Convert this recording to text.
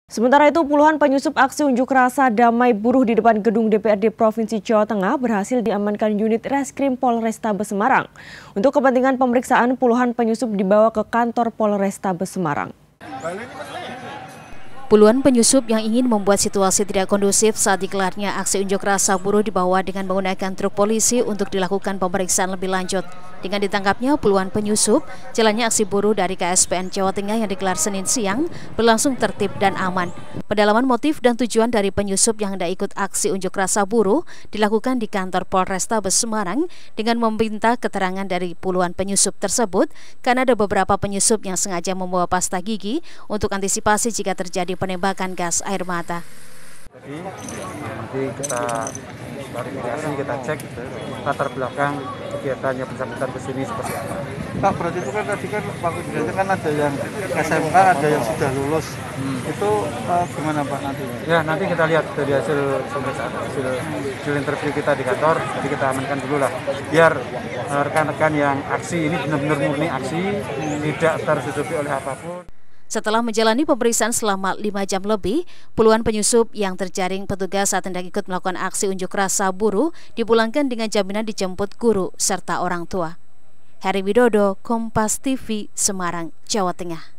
Sementara itu, puluhan penyusup aksi unjuk rasa damai buruh di depan gedung DPRD Provinsi Jawa Tengah berhasil diamankan unit Reskrim Polrestabes Semarang. Untuk kepentingan pemeriksaan, puluhan penyusup dibawa ke kantor Polrestabes Semarang. Puluhan penyusup yang ingin membuat situasi tidak kondusif saat digelarnya aksi unjuk rasa buruh dibawa dengan menggunakan truk polisi untuk dilakukan pemeriksaan lebih lanjut. Dengan ditangkapnya puluhan penyusup, jalannya aksi buruh dari KSPN Jawa Tengah yang digelar Senin siang berlangsung tertib dan aman. Pendalaman motif dan tujuan dari penyusup yang hendak ikut aksi unjuk rasa buruh dilakukan di kantor Polrestabes Semarang dengan meminta keterangan dari puluhan penyusup tersebut karena ada beberapa penyusup yang sengaja membawa pasta gigi untuk antisipasi jika terjadi penembakan gas air mata. Jadi nanti kita klarifikasi, kita cek latar belakang kegiatannya bersangkutan ke sini seperti apa. Pak, berarti itu kan tadi kan waktu didatang kan ada yang SMK, ada yang sudah lulus. Itu gimana Pak nantinya? Ya, nanti kita lihat dari hasil pemeriksaan, hasil interview kita di kantor, jadi kita amankan dulu lah. Biar rekan-rekan yang aksi ini benar-benar murni aksi, tidak tersusupi oleh apapun. Setelah menjalani pemeriksaan selama 5 jam lebih, puluhan penyusup yang terjaring petugas saat hendak ikut melakukan aksi unjuk rasa buruh dipulangkan dengan jaminan dijemput guru serta orang tua. Heri Widodo, Kompas TV, Semarang, Jawa Tengah.